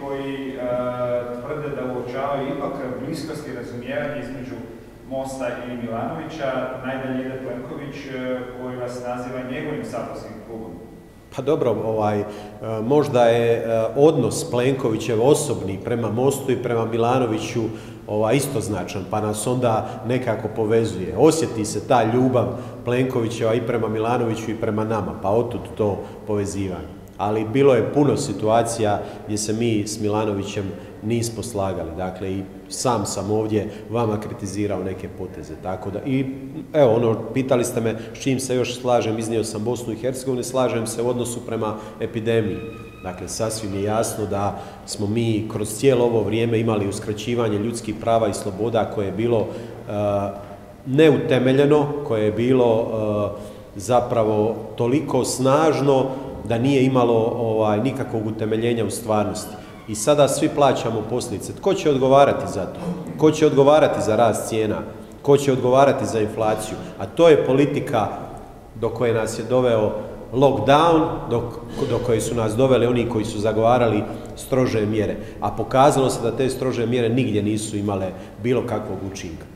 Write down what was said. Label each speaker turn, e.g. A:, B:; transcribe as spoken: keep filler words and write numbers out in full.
A: koji tvrde da uočavaju ipak bliskost i razumijevanje između Mosta i Milanovića. Najdalje ide Plenković koji vas naziva njegovim saborskim klubom.
B: Pa dobro, ovaj, možda je odnos Plenkovićev osobni prema Mostu i prema Milanoviću ovaj, istoznačan, pa nas onda nekako povezuje. Osjeti se ta ljubav Plenkovićeva i prema Milanoviću i prema nama, pa otud to povezivanje. Ali bilo je puno situacija gdje se mi s Milanovićem nismo slagali. Dakle, i sam sam ovdje vama kritizirao neke poteze. Tako da, i evo, ono, pitali ste me s čim se još slažem, iznio sam Bosnu i Hercegovinu, slažem se u odnosu prema epidemiji. Dakle, sasvim je jasno da smo mi kroz cijelo ovo vrijeme imali uskraćivanje ljudskih prava i sloboda koje je bilo uh, neutemeljeno, koje je bilo uh, zapravo toliko snažno da nije imalo ovaj, nikakvog utemeljenja u stvarnosti. I sada svi plaćamo posljedice. Tko će odgovarati za to? Tko će odgovarati za rast cijena? Tko će odgovarati za inflaciju? A to je politika do koje nas je doveo lockdown, do, do koje su nas doveli oni koji su zagovarali strože mjere. A pokazalo se da te strože mjere nigdje nisu imale bilo kakvog učinka.